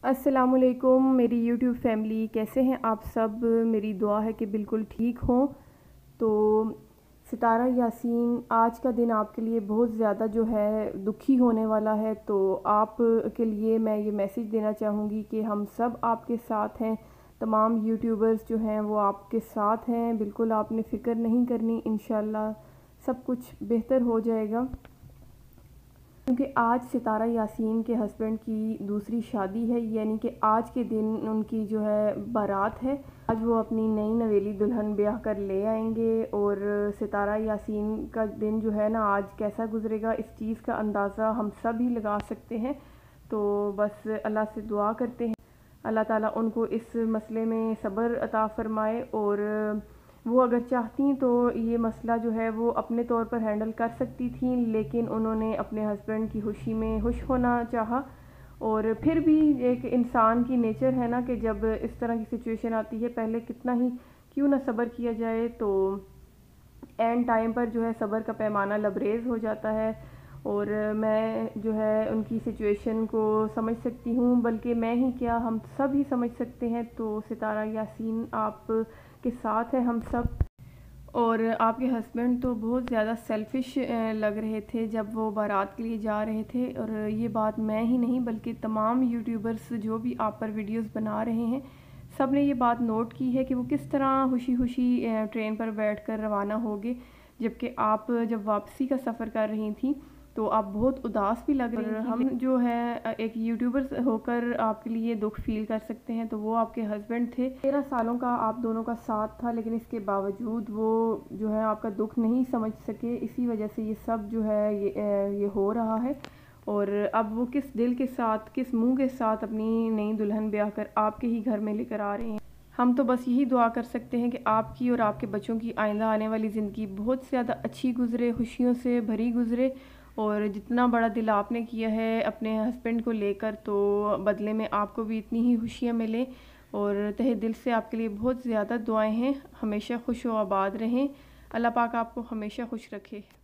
السلام علیکم میری یوٹیوب فیملی، کیسے ہیں آپ سب؟ میری دعا ہے کہ بالکل ٹھیک ہوں۔ تو ستارہ یاسین، آج کا دن آپ کے لیے بہت زیادہ جو ہے دکھی ہونے والا ہے، تو آپ کے لیے میں یہ میسیج دینا چاہوں گی کہ ہم سب آپ کے ساتھ ہیں، تمام یوٹیوبرز جو ہیں وہ آپ کے ساتھ ہیں، بالکل آپ نے فکر نہیں کرنی، انشاءاللہ سب کچھ بہتر ہو جائے گا۔ کیونکہ آج ستارہ یاسین کے ہسبینڈ کی دوسری شادی ہے، یعنی کہ آج کے دن ان کی جو ہے بارات ہے۔ آج وہ اپنی نئی نویلی دلہن بیاہ کر لے آئیں گے، اور ستارہ یاسین کا دن جو ہے نا آج کیسا گزرے گا، اس چیز کا اندازہ ہم سب ہی لگا سکتے ہیں۔ تو بس اللہ سے دعا کرتے ہیں اللہ تعالیٰ ان کو اس مسئلے میں صبر عطا فرمائے، اور وہ اگر چاہتی تو یہ مسئلہ جو ہے وہ اپنے طور پر ہینڈل کر سکتی تھیں، لیکن انہوں نے اپنے ہسبینڈ کی خوشی میں خوش ہونا چاہا۔ اور پھر بھی ایک انسان کی نیچر ہے نا کہ جب اس طرح کی سچویشن آتی ہے، پہلے کتنا ہی کیوں نہ صبر کیا جائے، تو اینڈ ٹائم پر جو ہے صبر کا پیمانہ لبریز ہو جاتا ہے۔ اور میں جو ہے ان کی سچویشن کو سمجھ سکتی ہوں، بلکہ میں ہی کیا ہم سب ہی سمجھ سکتے ہیں۔ تو ستارہ یاسین آپ کے ساتھ ہیں ہم سب، اور آپ کے ہسبینڈ تو بہت زیادہ سیلفش لگ رہے تھے جب وہ بارات کے لیے جا رہے تھے، اور یہ بات میں ہی نہیں بلکہ تمام یوٹیوبرز جو بھی آپ پر ویڈیوز بنا رہے ہیں سب نے یہ بات نوٹ کی ہے کہ وہ کس طرح خوشی خوشی ٹرین پر بیٹھ کر روانہ ہوگے، جبکہ آپ جب واپسی کا سفر کر رہی تھیں تو آپ بہت اداس بھی لگ رہی تھیں۔ ہم جو ہے ایک یوٹیوبر ہو کر آپ کے لیے دکھ فیل کر سکتے ہیں، تو وہ آپ کے ہسبینڈ تھے۔ 13 سالوں کا آپ دونوں کا ساتھ تھا، لیکن اس کے باوجود وہ جو ہے آپ کا دکھ نہیں سمجھ سکے، اسی وجہ سے یہ سب جو ہے یہ ہو رہا ہے۔ اور اب وہ کس دل کے ساتھ، کس منہ کے ساتھ اپنی نئی دلہن بیاہ کر آپ کے ہی گھر میں لے کر آ رہے ہیں۔ ہم تو بس یہی دعا کر سکتے ہیں کہ آپ کی اور آپ کے بچوں کی آئندہ آنے والی زندگی بہت زیادہ اچھی گزرے، خوشیوں سے بھری گزرے، اور جتنا بڑا دل آپ نے کیا ہے اپنے ہسبینڈ کو لے کر، تو بدلے میں آپ کو بھی اتنی ہی خوشیاں ملیں۔ اور تہہ دل سے آپ کے لیے بہت زیادہ دعائیں ہیں، ہمیشہ خوش و آباد رہیں، اللہ پاک آپ کو ہمیشہ خوش رکھے۔